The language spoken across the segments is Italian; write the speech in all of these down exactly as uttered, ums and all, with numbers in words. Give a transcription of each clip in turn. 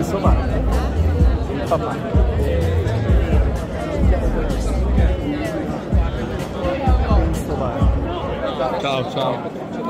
Questo va. Papà. Ciao, ciao.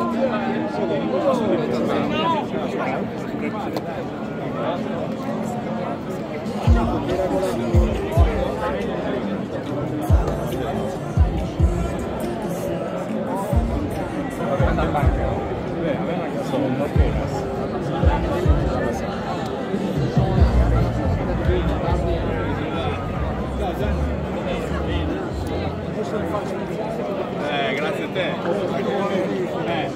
Eh, grazie a te. Eh.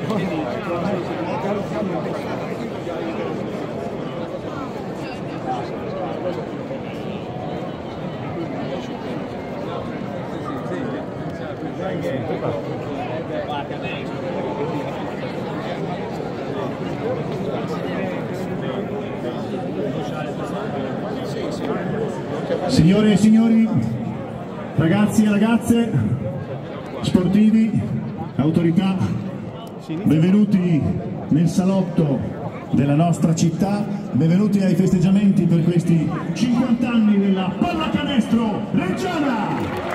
Signore e signori, ragazzi e ragazze, sportivi, autorità, benvenuti nel salotto della nostra città, benvenuti ai festeggiamenti per questi cinquanta anni della pallacanestro reggiana!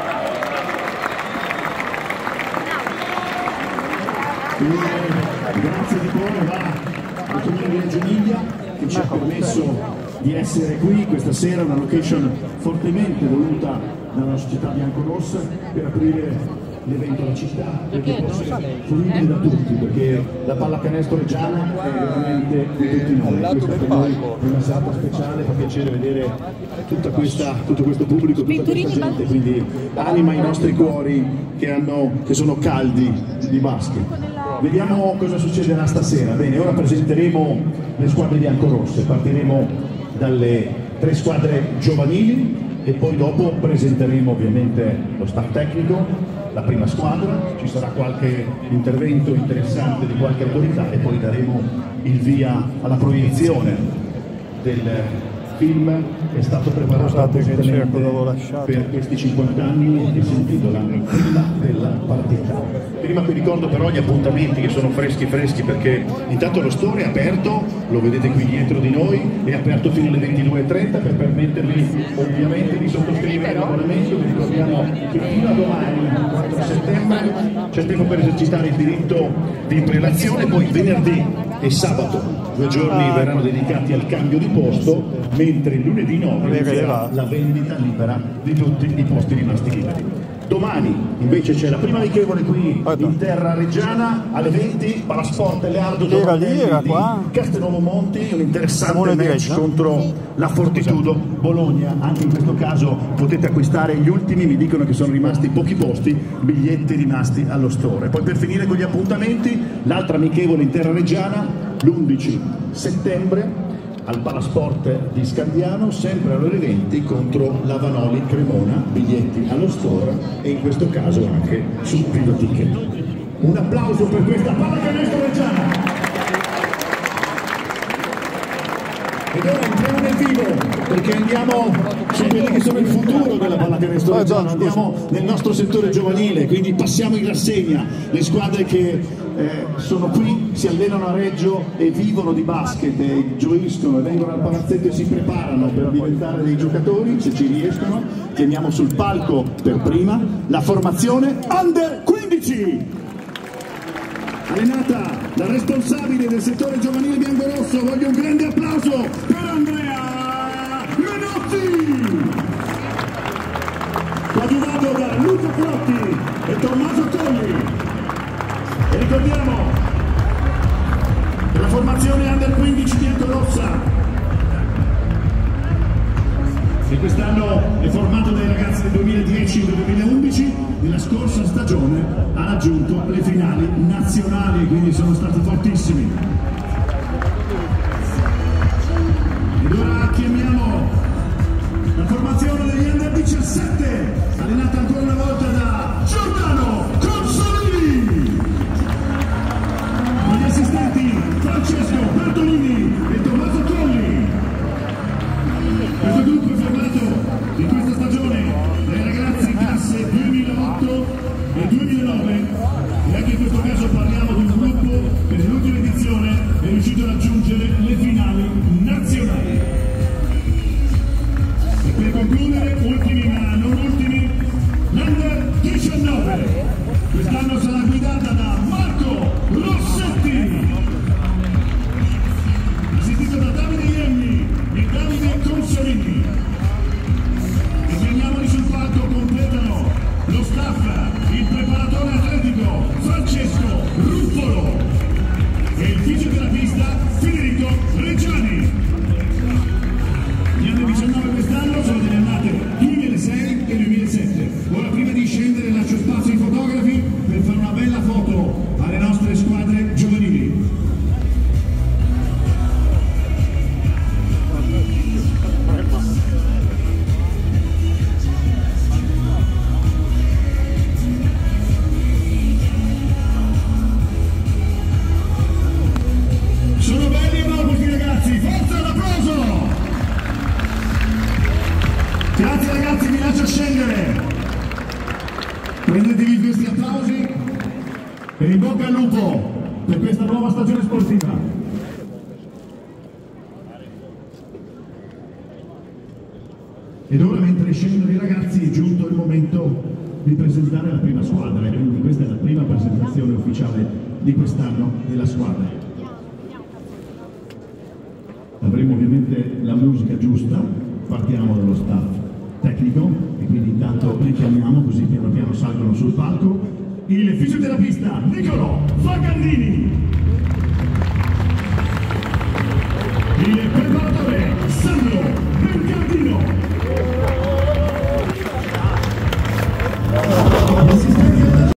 E grazie di cuore va al Comune di Reggio Emilia che ci ha permesso di essere qui questa sera, una location fortemente voluta dalla società biancorossa per aprire l'evento alla città, perché può essere fruibile da tutti, perché la pallacanestro reggiana è veramente di tutti noi. Questa per noi è una serata speciale, fa piacere vedere tutta questa, tutto questo pubblico, tutta questa gente, quindi anima i nostri cuori che, hanno, che sono caldi di basket. Vediamo cosa succederà stasera. Bene, ora presenteremo le squadre biancorosse, partiremo dalle tre squadre giovanili e poi dopo presenteremo ovviamente lo staff tecnico, la prima squadra, ci sarà qualche intervento interessante di qualche autorità e poi daremo il via alla proiezione del film che è stato preparato appositamente per questi cinquanta anni e si intitola Prima della partita. Prima vi ricordo però gli appuntamenti che sono freschi freschi, perché intanto lo store è aperto, lo vedete qui dietro di noi, è aperto fino alle ventidue e trenta per permettervi ovviamente di sottoscrivere l'abbonamento. Vi ricordiamo che fino a domani, il quattro settembre, c'è tempo per esercitare il diritto di prelazione, poi venerdì e sabato due giorni verranno dedicati al cambio di posto, mentre il lunedì nove inizierà la vendita libera di tutti i posti rimasti liberi. Domani invece c'è la prima amichevole qui in terra reggiana alle venti, Palasport Leardo Giovanelli di Castelnuovo Monti, un interessante match contro la Fortitudo Bologna. Anche in questo caso potete acquistare gli ultimi, mi dicono che sono rimasti pochi posti, biglietti rimasti allo store. Poi per finire con gli appuntamenti, l'altra amichevole in terra reggiana l'undici settembre al Palasport di Scandiano, sempre alle ore venti contro la Vanoli Cremona, biglietti allo store e in questo caso anche su Vivo Ticket. Un applauso per questa pallacanestro reggiana! Ed ora entriamo nel vivo, perché andiamo su quelli che sono il futuro della pallacanestro reggiana, andiamo nel nostro settore giovanile, quindi passiamo in rassegna le squadre che eh, sono qui, si allenano a Reggio e vivono di basket e gioiscono e vengono al palazzetto e si preparano per diventare dei giocatori, se ci riescono. Chiamiamo sul palco per prima la formazione Under quindici, allenata dal responsabile del settore giovanile biancorosso. Voglio un grande applauso per Andrea Menotti, coadiuvato da Luca Crotti e Tommaso Colli. E ricordiamo la formazione Under quindici biancorossa, che quest'anno è formato dai ragazzi del duemiladieci e del duemilaundici. Nella scorsa stagione ha raggiunto le finali nazionali, quindi sono stati fortissimi. Ed ora chiamiamo la formazione degli Under diciassette, allenata ancora una volta da Giordano Consolini, con gli assistenti Francesco Bertolini e Tommaso Colli. Questo gruppo è formato in questa stagione dai ragazzi classe duemilaotto e duemilanove, e anche in questo caso parliamo di un gruppo che nell'ultima edizione Grazie ragazzi, vi lascio scendere. Prendetevi questi applausi e in bocca al lupo per questa nuova stagione sportiva. Ed ora, mentre scendono i ragazzi, è giunto il momento di presentare la prima squadra, e quindi questa è la prima presentazione ufficiale di quest'anno della squadra. Avremo ovviamente la musica giusta, partiamo dallo staff tecnico e quindi intanto li chiamiamo, così piano piano salgono sul palco il fisioterapista Nicolò Fagandini.